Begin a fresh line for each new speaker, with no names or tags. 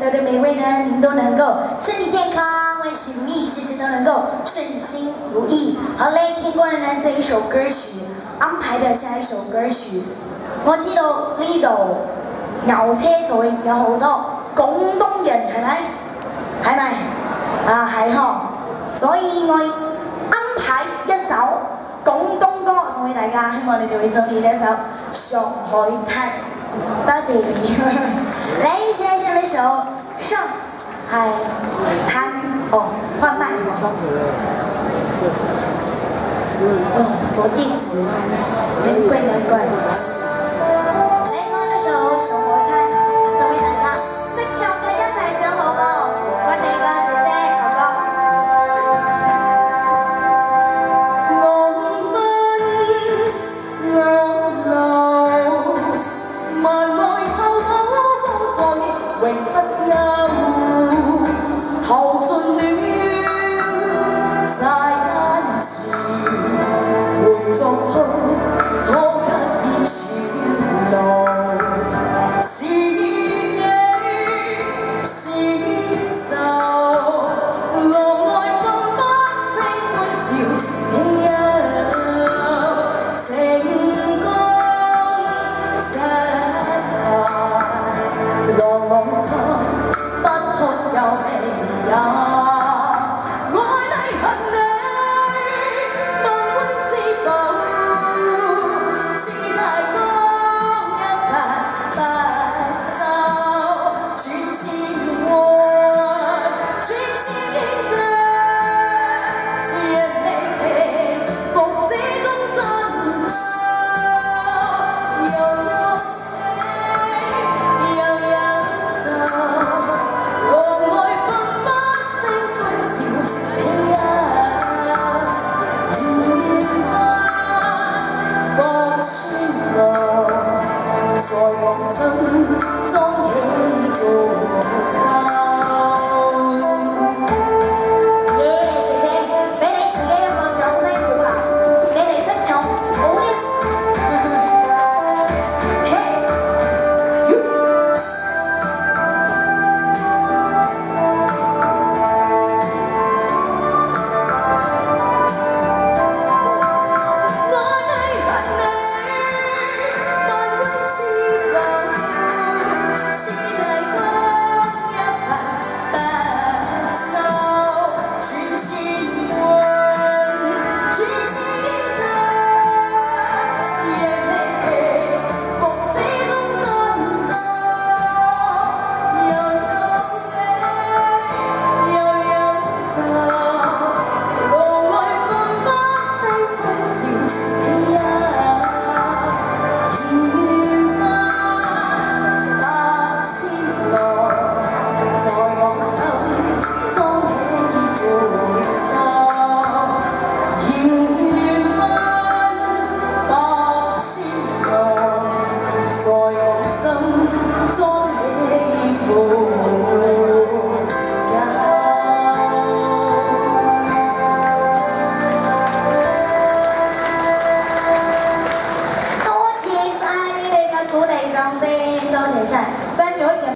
有的每位呢，您都能够身体健康，万事如意，事事都能够顺心如意。好嘞，听过了呢这一首歌曲，安排的下一首歌曲，我知道呢度牛車水有好多廣東人，係咪？係咪？啊，係呵。所以我安排一首廣東歌送俾大家，希望你哋會中意呢一首《上海灘》。多謝你。來，現在唱呢首《上海灘》。哦，換麥。哦，我電池，難怪難怪。來，我呢首《上海灘》送俾大家，識唱嘅一齊唱好唔好？揾你個姐姐哥哥。浪奔浪流，萬愛滔滔江水永不休。